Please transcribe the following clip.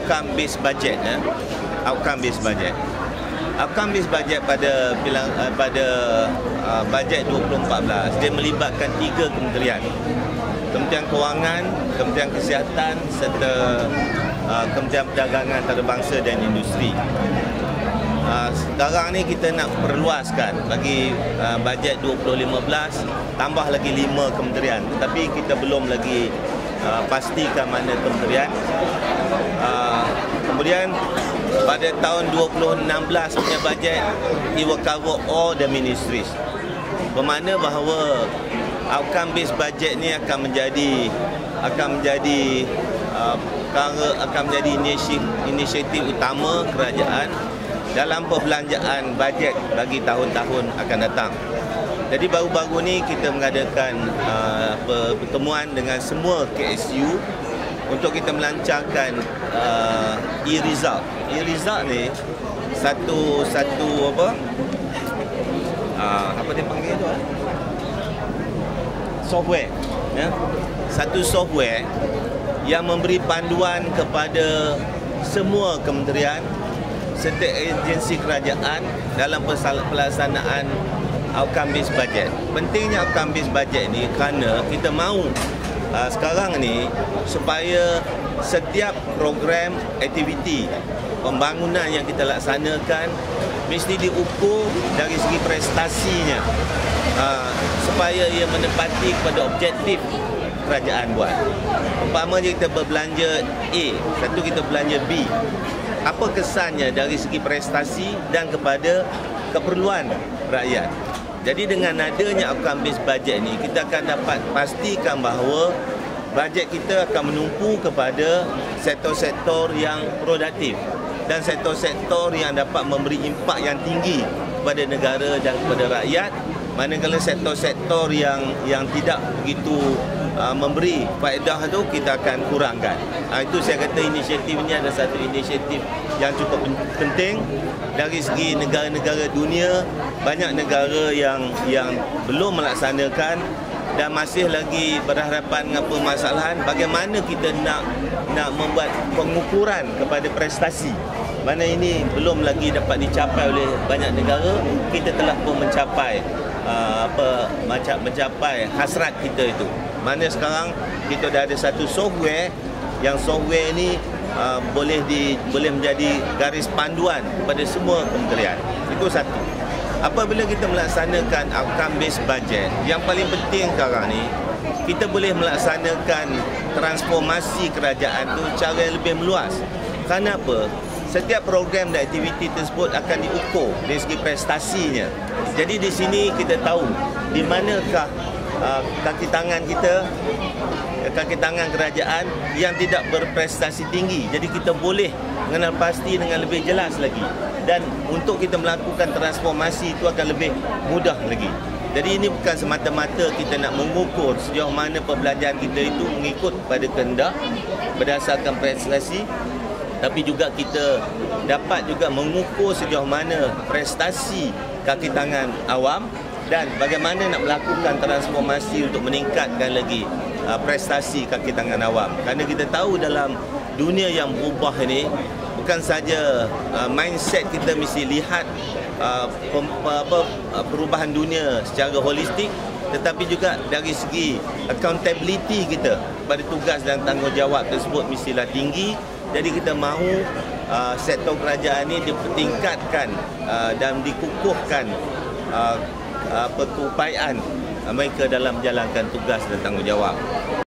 outcome based budget. Outcome based budget. Outcome based budget pada bajet 2014 dia melibatkan 3 kementerian. Kementerian Kewangan, Kementerian Kesihatan serta Kementerian Perdagangan Antarabangsa dan Industri. Sekarang ni kita nak perluaskan bagi bajet 2015 tambah lagi 5 kementerian, tetapi kita belum lagi pastikan mana kementerian. Kemudian pada tahun 2016 punya bajet it will cover all the ministries. Bermakna bahawa outcome based budget ni akan menjadi inisiatif utama kerajaan dalam perbelanjaan bajet bagi tahun-tahun akan datang. Jadi baru-baru ni kita mengadakan pertemuan dengan semua KSU untuk kita melancarkan e-result. E-result ni satu apa dia panggil tu? Software, ya. Satu software yang memberi panduan kepada semua kementerian serta agensi kerajaan dalam pelaksanaan outcome based budget. Pentingnya outcome based budget ni kerana kita mahu sekarang ni supaya setiap program aktiviti pembangunan yang kita laksanakan mesti diukur dari segi prestasinya, supaya ia menepati kepada objektif kerajaan buat. Umpamanya kita berbelanja A, satu kita belanja B, apa kesannya dari segi prestasi dan kepada keperluan rakyat. Jadi dengan adanya outcome based budget ni, kita akan dapat pastikan bahawa bajet kita akan menumpu kepada sektor-sektor yang produktif dan sektor-sektor yang dapat memberi impak yang tinggi kepada negara dan kepada rakyat. Manakala sektor-sektor yang tidak begitu memberi faedah tu kita akan kurangkan. Itu saya kata inisiatif ini adalah satu inisiatif yang cukup penting dari segi negara-negara dunia. Banyak negara yang belum melaksanakan dan masih lagi berhadapan dengan permasalahan bagaimana kita nak membuat pengukuran kepada prestasi. Mana ini belum lagi dapat dicapai oleh banyak negara. Kita telah pun mencapai mencapai hasrat kita itu. Mana sekarang kita dah ada satu software yang software ini boleh menjadi garis panduan kepada semua kementerian. Itu satu. Apabila kita melaksanakan outcome based budget, yang paling penting sekarang ni kita boleh melaksanakan transformasi kerajaan tu cara yang lebih meluas. Kenapa? Setiap program dan aktiviti tersebut akan diukur dari segi prestasinya. Jadi di sini kita tahu di manakah kaki tangan kita, kaki tangan kerajaan yang tidak berprestasi tinggi. Jadi kita boleh mengenal pasti dengan lebih jelas lagi. Dan untuk kita melakukan transformasi itu akan lebih mudah lagi. Jadi ini bukan semata-mata kita nak mengukur sejauh mana perbelanjaan kita itu mengikut pada kehendak berdasarkan prestasi, tapi juga kita dapat juga mengukur sejauh mana prestasi kaki tangan awam dan bagaimana nak melakukan transformasi untuk meningkatkan lagi prestasi kaki tangan awam. Kerana kita tahu dalam dunia yang berubah ini, bukan saja mindset kita mesti lihat perubahan dunia secara holistik, tetapi juga dari segi accountability kita pada tugas dan tanggungjawab tersebut mestilah tinggi. Jadi kita mahu sektor kerajaan ini dipertingkatkan dan dikukuhkan keupayaan mereka dalam menjalankan tugas dan tanggungjawab.